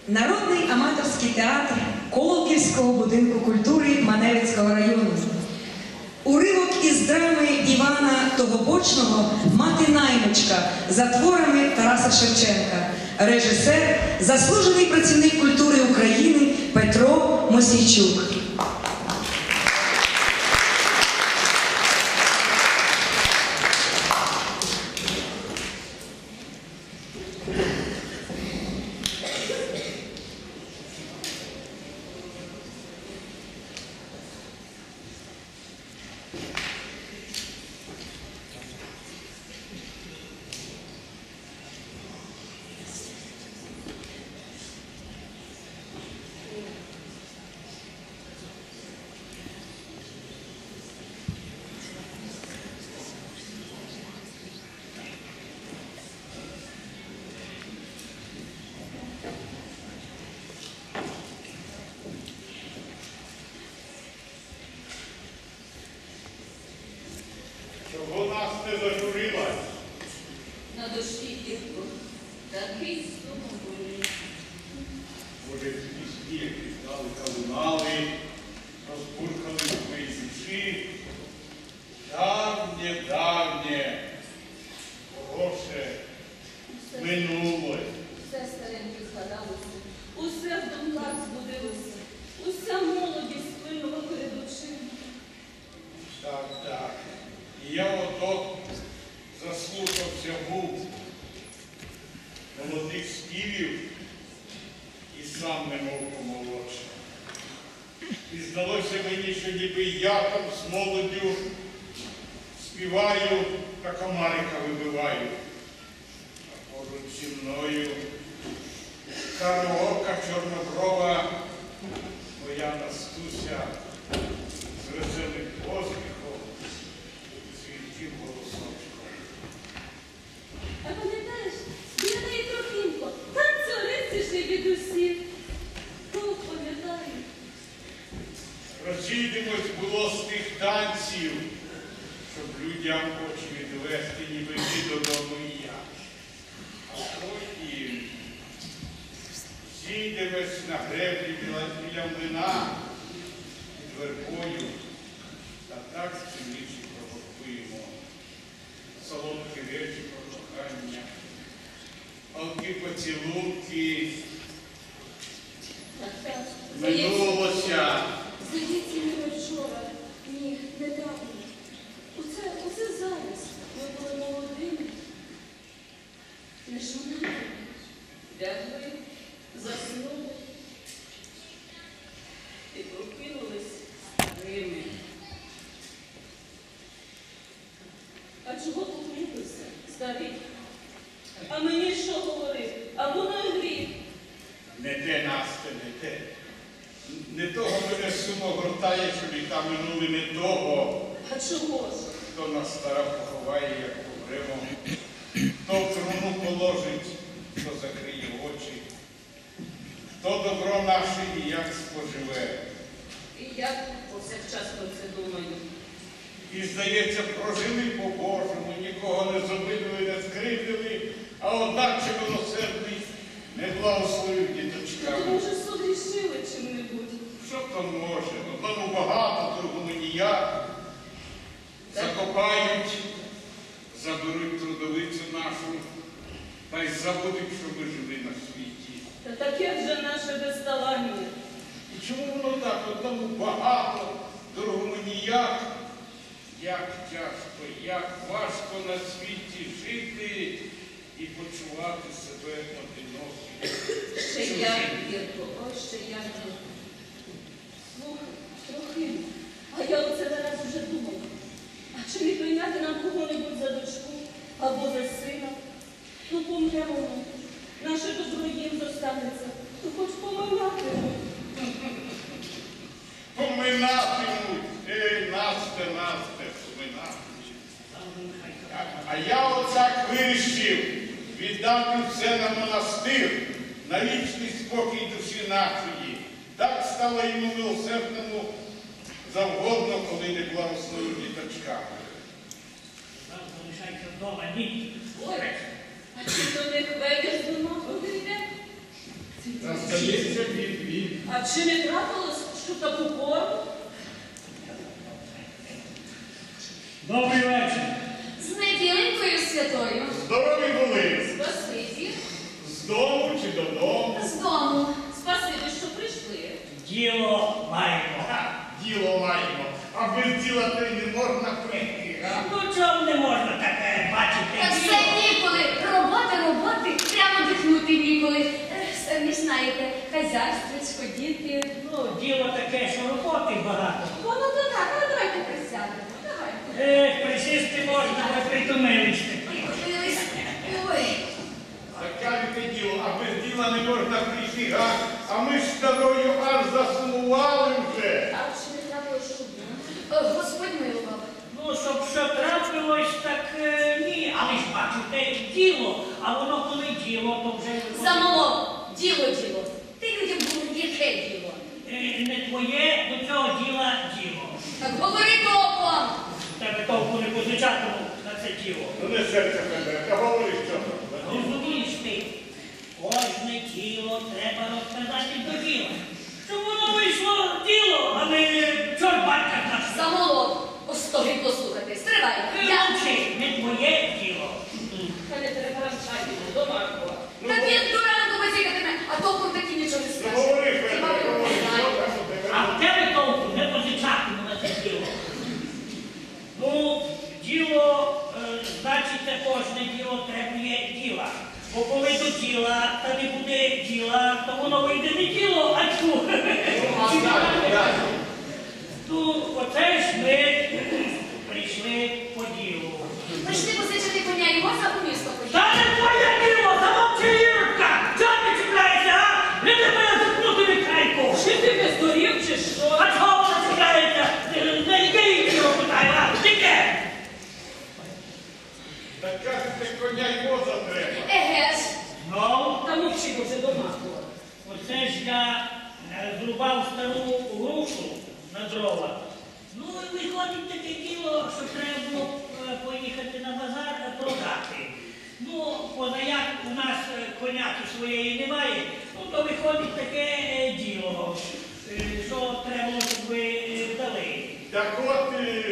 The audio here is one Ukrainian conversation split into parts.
Народний аматорський театр Колоківського будинку культури Маневицького району. Уривок із драми Івана Тогобочного «Мати наймичка» за творами Тараса Шевченка. Режисер, заслужений працівник культури України Петро Мосійчук. Чого нас не зажурилась? На душі гірко, такий сум болить. Може, пісні, які здали та лунали, розбуркали свої душі. Давнє, давнє, хороше, минуле. Все стареньке згадалося, усе в думках збудилося, уся молодість сплинула перед очима. Так, так. І я ото заслухався був молодих співів і сам немов помолодшав. І здалося мені, що ніби я там з молоддю співаю та комарика вибиваю. А поруч зі мною кароока чорноброва, моя Настуся з веселим посміхом, світлим голосочком. А пам'ятаєш, біля неї Трохимко, танцюристіший від усіх. Ох, пам'ятаю. Розійдемось було з тих танців, щоб людям очі відвести, ніби йти додому і я. А потім зійдемось на греблі біля млина під вербою та так спільніші провокуємо. Солодкі речі про кохання, палки поцілунки, Так, минулося. здається, не вчора, ні, недавно. Оце зараз ми були молодими. Не жонатими. Лягли, заснули і прокинулись старими. А чого покликався, старий? А мені що говорив? А воно й гріх. Не те, Насте, не те. Не того мене сумо гортає, що літа минули, не того. А чого ж? Хто нас стара поховає, як помремо, хто в труну положить, хто закриє очі, хто добро наше і як споживе. І я повсякчас про це думаю. І, здається, прожили по-божому, нікого не зобидили, не скривдили, а одначе милосердний не благословив То діточками. може согрішили чим-небудь? Що там може? Одному багато, другому ніяк. Закопають, заберуть трудовицю нашу, та й забудуть, що ми жили на світі. Та таке вже наше безталання. І чому воно так? Одному багато, другому ніяк. Як тяжко, як важко на світі жити і почувати себе одиноким. Ще як гірко, ось ще як гірко. Слухай, Трохим, а я оце зараз вже думала. А чи не прийняти нам кого-небудь за дочку або за сина? Ну помремо ми. Наше добро їм зостанеться. Ну хоч поминатимуть. Поминатимуть, Насте, поминатимуть. А я отак вирішив віддати все на монастир, на вічний спокій душі нашої. Так стало йому милосердному завгодно, коли не благословив діточка. Нам залишається вдома, ні. Ой, а чи до них ведеш дома повіде? Та Здається, він. А чи не трапилось, що таку пору? Добрий вечір. З неділенькою святою. Здорові були. Спасибі. З дому чи додому? З дому. Спасибі, що прийшли. Діло маємо. Діло маємо. А без діла то й не можна прийти, а? Ну чому не можна таке бачити? Та все ніколи. Роботи, прямо дихнути ніколи. Самі ж знаєте, хазяйствочко, діти. Ну, діло таке, що роботи багато. Воно то так, але давайте присядемо. Давайте. Присісти можна, ви притомилися. Прикотились. Ой. Так кажете діло, а без діла не можна прийти, а ми ж старою аж засумували вже. А чи не трапилось чудно? Господь милував. Ну, щоб що трапилось, так ні. Але ж бачите, діло. А воно коли діло, то вже... Замолов. Діло. Ти людям було яке діло? Не твоє, до цього діла діло. Так говори топом. Тебе толку не позичатиму на це діло. Ну не серце Федоре, та говори, що там. Розумієш ти, кожне діло треба розказати до діла. Щоб воно вийшло діло, а не чорт батька наш. Замолов. Остоги послухати. Стривай. Ти мовчи, не твоє діло. Та не перебравчайте, до Маркова. Так він до ранку базікатиме, а толком таки нічого не Ну скаже. говори, Федоре, говори, що там у А тебе? в тебе толку не позичатиму на це діло. Ну, діло, значить, кожне діло требує діла. Бо коли до діла, та не буде діла, то воно вийде не діло, а чу. Ну, оце ж ми прийшли по ділу. Прийшли позичити коня і воза у місто поїхали. Та не твоє діло, замовчи, Ірка! Чого ти чіпляєшся, а? Не тебе заткнути від крайку! Чи ти не здурів, чи що? А чого вона чіпляється? Не яке діло питає, а? Тільки! Так кажете, коня й воза треба. Еге ж. Ну, Та мовчи, бо вже до Маркова. оце ж я зрубав стару грушу на дрова. Ну, і виходить таке діло, що треба було поїхати на базар продати. Ну, позаяк у нас коняки своєї немає, ну, то виходить таке діло, що треба було, щоб ви дали. Так от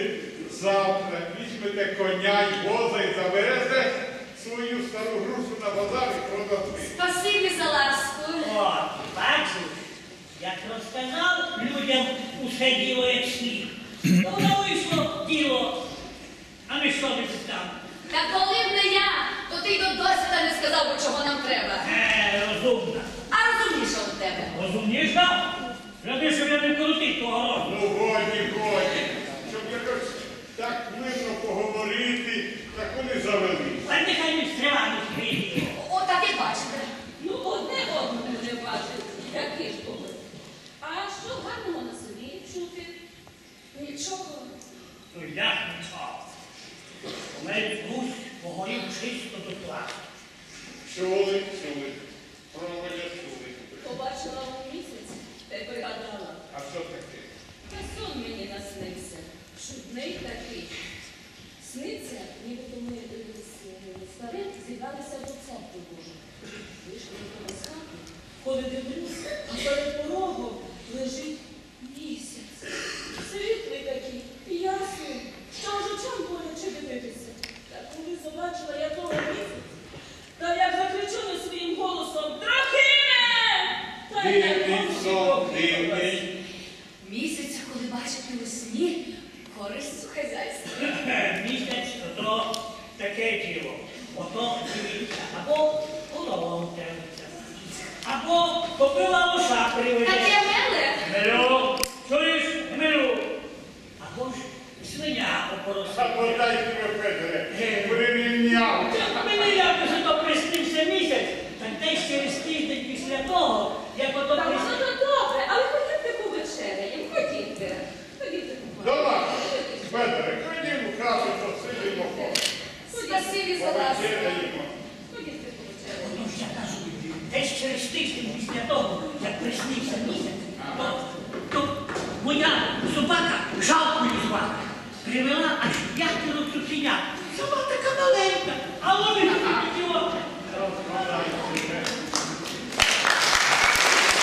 завтра візьмете коня й воза і заберете свою стару грушу на базар і продасте. Спасибі за ласку. От, бачиш, як розказав людям усе діло як сніг. То воно вийшло діло, а ми що не там? Та коли б не я, то ти й до досвіда не сказав би, чого нам треба. Розумна. А розумніше від тебе. Розумніша? Гляди, щоб я не вкрутив того року. Ну годі. Щоб якось так мирно поговорити, так вони завели. А нехай не стривають своє діло. Отак і бачите. Ну, одне одному не бачить. Який ж добре. А що гарного на собі чути? Нічого. Ну як нічого. Померить гусь, погорів чисто до пласту. Чули. Проводять чули. Побачила у місяць, та й пригадала. А що таке? Та сон мені наснився. Чудний такий. Сниться, нібито ми з старим зібралися до церкви Божої. Вийшли до з хати, коли дивлюсь, а перед порогом лежить місяць. Світлий такий, ясний, що аж очам боляче дивитися. Та коли побачила я того місяця, та як закричу не своїм голосом «Трохиме!» Та й як Дивний сон, дивний. Місяця, коли бачите у сні, користь у хазяйстві. Місяць то таке діло. Ото дивіться, або голова утягнеться, або кобила лоша приведе. Таке миле. Мирю, чуєш, Мирю? Або ж свиня А опоросила. подай тебе, Федоре, прирівняв. Мені якось то приснився місяць, так десь через тиждень після того, як ото Та воно приснився. то добре, але ходіть повечеряємо, ходіть. Ходіть. Давай, Федоре, ходімо в хату, посидимо. Спасибі за ласку. Посидимо. Ходіть повечеряємо. Ну, я кажу, десь через тиждень після того, як приснився місяць, то моя собака, жалкою звати, привела аж 5 цуценят. Сама така маленька, а вони такі от.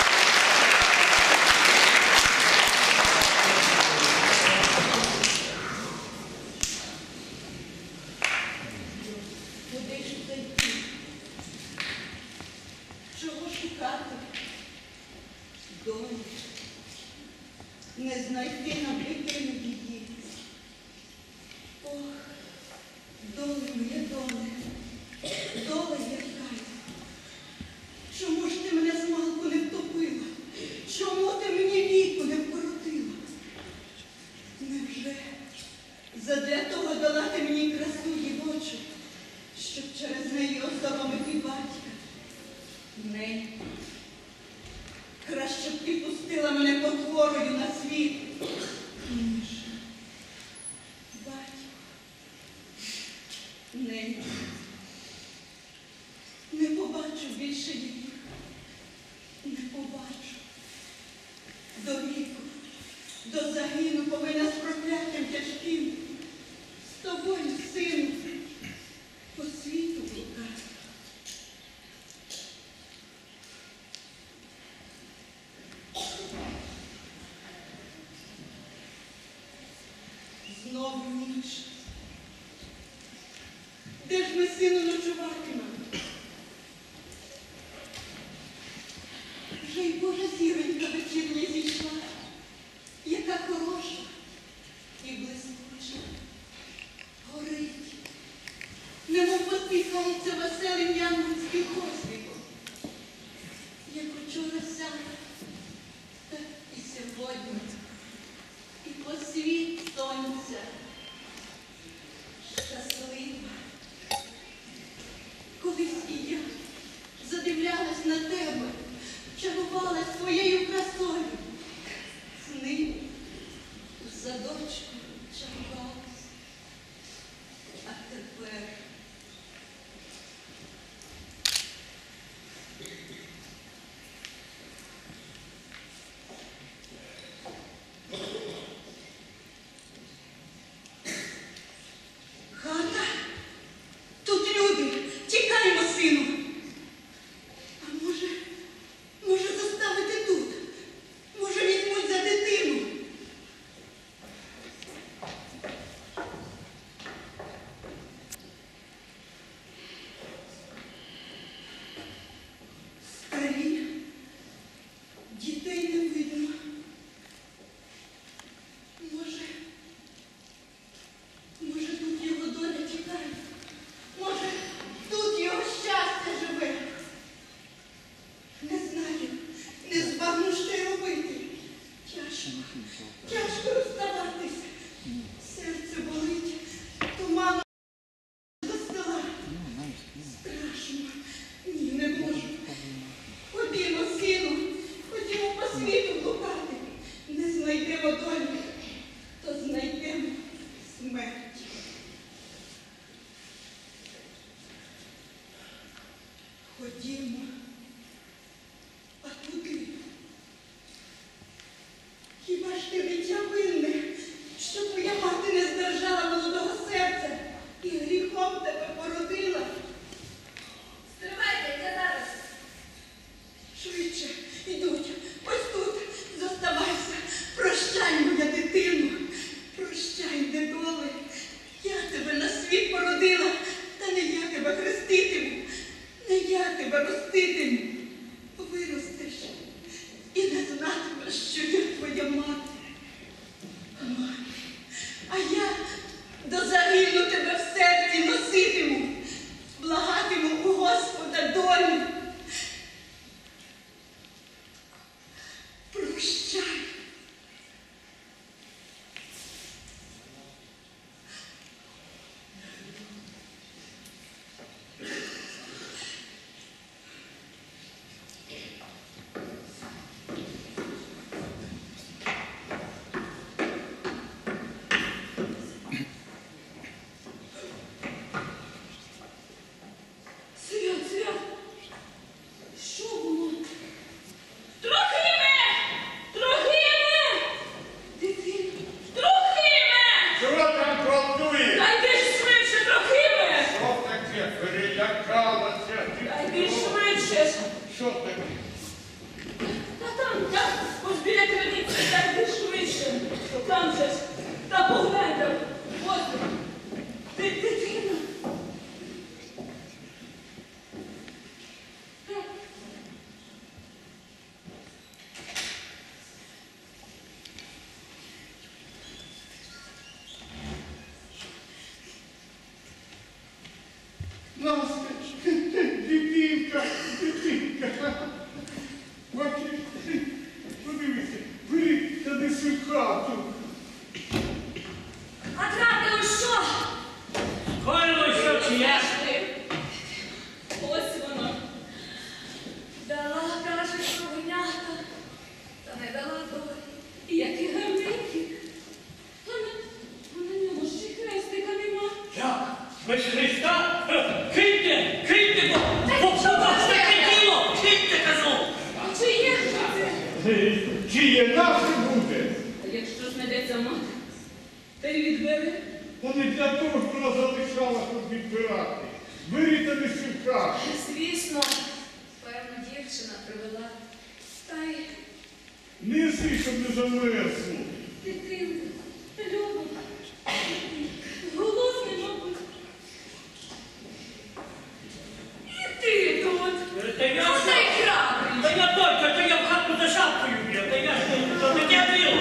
шукати. Долі. Не знайти нам дитину її. Ох, доле моє доле, доле яка. Чому ж ти мене змалку не втопила? Чому ти мені віку не вкоротила? Невже задля того дала ти мені красу дівочу, щоб через неї осоромити батька? Не. Краще б ти пустила мене потворою на світ, ніж батько. Не побачу більше її. Не побачу. До віку, до загину повинна з прокляттям тяжким. З тобою, сину, по світу блукати. Знову ніч. Де ж ми, сину, ночуватимемо? Вже й Божа зіронька вечірня зійшла, яка хороша і блискуча. Горить, немов посміхається веселим янгольським посміхом. Як учора сяє, так і сьогодні, і по світ сонця. Щаслива. Колись і я задивлялась на тебе, чарувалась своєю красою. З ним у садочку чарувалась. А тепер хата? Тут люди. Тікаймо, сину. А може заставити тут? Може візьмуть за дитину? Старі. Дітей не видно. Може тут його доля чекає? Може, тут його щастя живе? Не знаю, не збагну, що й робити. Тяжко розставатись. Серце болить, туману до стола. Страшно. Ні, не можу. Ходімо, сину, ходімо по світу блукати. Не знайдемо долі, то знайдемо смерть. Ходімо. А куди? Хіба ж ти дитя винне, що твоя мати не здержала молодого серця і гріхом тебе породила? Стривайте, я зараз. Швидше, йдуть. Ось тут. Зоставайся. Прощай, моя дитину. Прощай, недоле. Я тебе на світ породила, та не я тебе хреститиму. Не я тебе роститиму. Виростеш і не знатимеш, що я твоя мати. Мати. А я до загину тебе в серці носитиму. Благатиму у Господа долю. Прощай. Свят. Що було? Трохиме! Дитина. Чого там колдує? Та йди ж швидше, Трохиме! Що таке? Перелякалася? Та йди швидше! Що таке? Та там, ось біля криниці, та йди швидше! Там же ж, та поглянь там, ось, дитина! всю хату. А трапило що? Коли що чи я? Ось вона. Дала, каже, кровенята, та не дала долі. Які гарненькі. А на ньому ще й хрестика нема. Як? Без Христа? Киньте, бо побачте діло! Киньте, кажу! А чи є ж це? Чиє наше буде? А якщо ж знайдеться мати, та й відбере. Та не для того, що вона залишала, щоб відбирати. Бери тобі всю хату. Звісно, певно, дівчина привела. Та й Неси, щоб не замерзло. Дитина, Люба, голодний, мабуть. і ти тут. Та я Ну, та й храбрий. Та я точно, та я в хату за шапкою б'ю, та я ж то таке діло.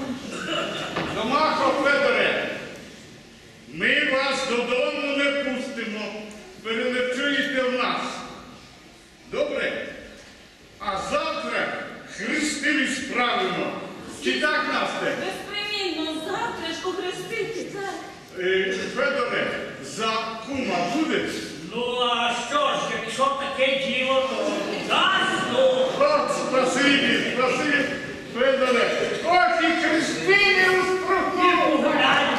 Домахо Федоре, ми вас додому не пустимо. Переночуєте в нас. Добре? А завтра хрестини справимо. Чи так, Насте? Безпримінно, завтра ж охрестити, так. Федоре, за кума будеш? Ну, а що ж, якщо таке діло, то дасть, ну. От, спасибі, Федоре. Ось і хрестини І уструхнув. погуляємо.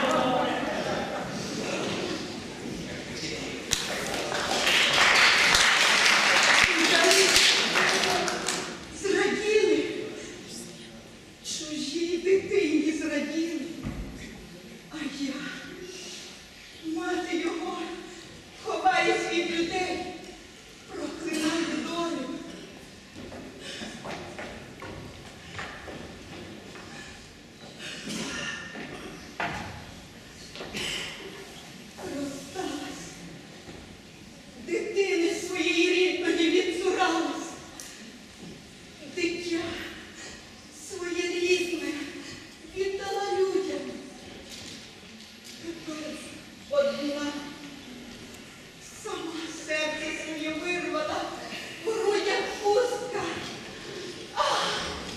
Зраділи. Чужій дитині зраділи. А я, мати його, ховаю від людей, проклинаю долю. Розсталась. Дитини своєї рідної відцуралась. Дитя своє рідне віддала людям. Тепер одна сама серце своє вирвала, в грудях пустка. Ах!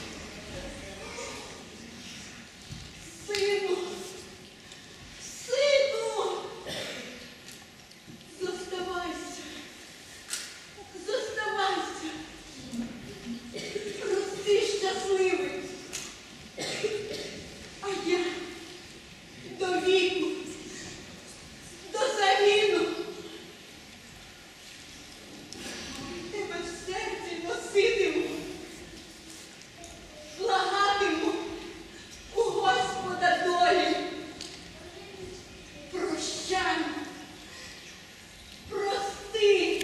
Сину, сину, зоставайся, зоставайся. Рости щасливий. А я до віку, до загину. Тебе в серці носитиму, благатиму у Господа долі. Прощай, прости.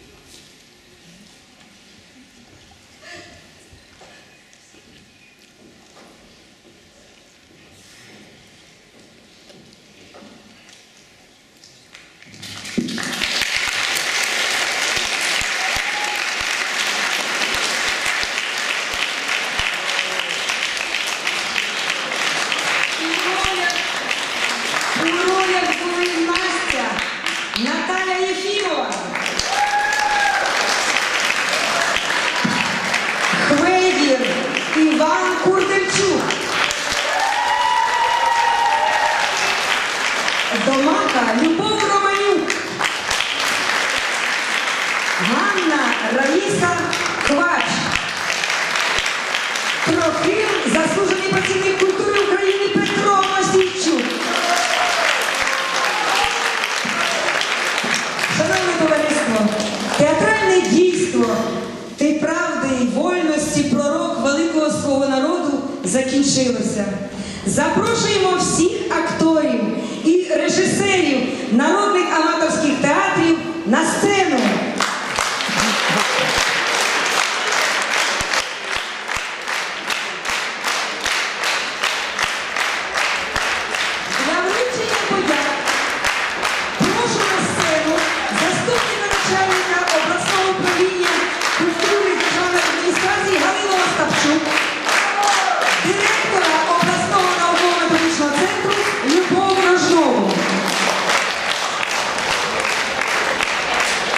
У ролях були Настя, Наталя Єфімова, Хведір Іван Курдельчук, Домака Любов Романюк, Ганна Раїса Квач, Трохим заслужений працівник культури України Петро Мосійчук. Шановне товариство, театральне дійство «Ти правди й вольності, пророк великого свого народу» закінчилося. Запрошуємо всіх акторів і режисерів народних аматорських театрів на сцену. Для вручення подяк прошу на сцену заступника начальника обласного управління культури і державної адміністрації Галину Остапчук, директора обласного науково-методичного центру Любов Рожнову.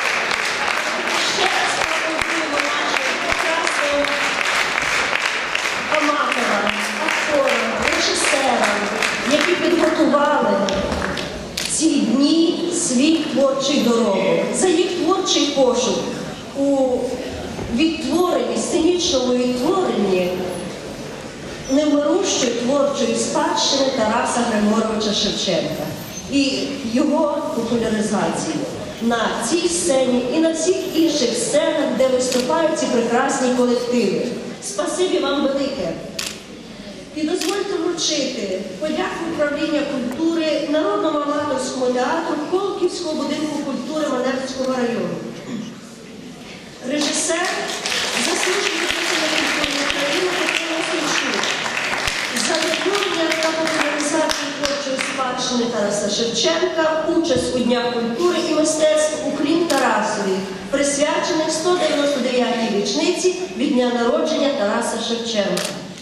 творчий доробок, за їх творчий пошук у відтворенні, сценічному відтворенні невмирущої творчої спадщини Тараса Григоровича Шевченка і його популяризації на цій сцені і на всіх інших сценах, де виступають ці прекрасні колективи. Спасибі вам велике! І дозвольте вручити подяку управління культури Народному аматорському театру Колківського будинку культури Маневицького району. Режисер, заслужений працівник культури України Петро Васильчук. За відтворення та популяризацію творчої спадщини Тараса Шевченка, участь у Днях культури і мистецтв «Уклін Тарасові», присвячених 199-й річниці від дня народження Тараса Шевченка.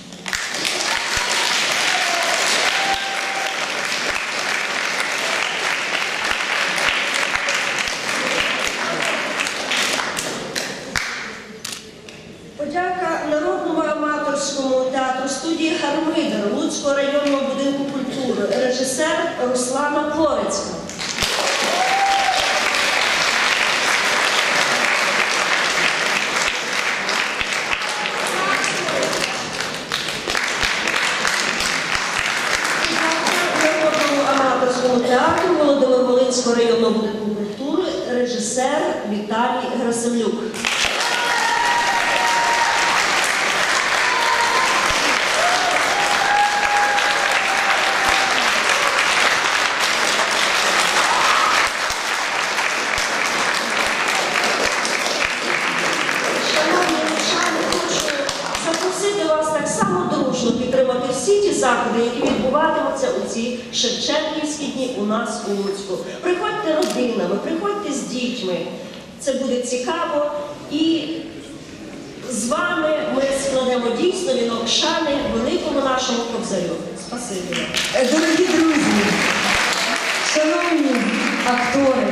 Подяка Народному аматорському театру студії Хармидер Луцького районного будинку культури, режисер Руслана Плорецька. Народному аматорському театру Володимир-Волинського районного будинку культури, режисер Віталій Грасимлюк. Підтримати всі ті заходи, які відбуватимуться у ці Шевченківські дні у нас у Луцьку. Приходьте родинами, приходьте з дітьми. Це буде цікаво. І з вами ми складемо дійсно вінок шани великому нашому кобзарю. Спасибі. Дорогі друзі, шановні актори,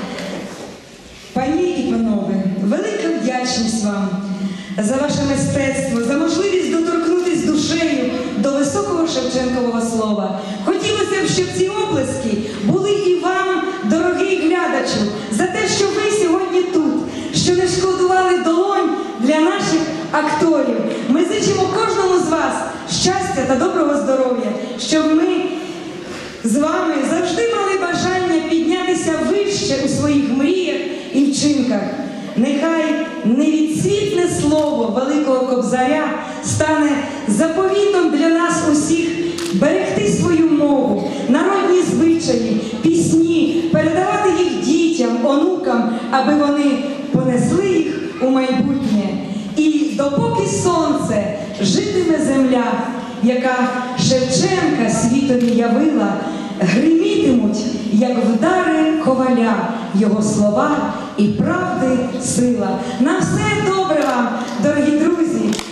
пані і панове, велика вдячність вам за ваше мистецтво, за можливість доторкнутися душею до високого Шевченкового слова. Хотілося б, щоб ці оплески були і вам, дорогий глядачу, за те, що ви сьогодні тут, що не шкодували долонь для наших акторів. Ми зичимо кожному з вас щастя та доброго здоров'я, щоб ми з вами завжди мали бажання піднятися вище у своїх мріях і вчинках. Нехай невідсвітне слово великого кобзаря стане заповітом для нас усіх берегти свою мову, народні звичаї, пісні, передавати їх дітям, онукам, аби вони понесли їх у майбутнє. І допоки сонце житиме земля, яка Шевченка світові явила, гримітимуть, як вдари коваля, його слова і правди сила. На все добре вам, дорогі друзі!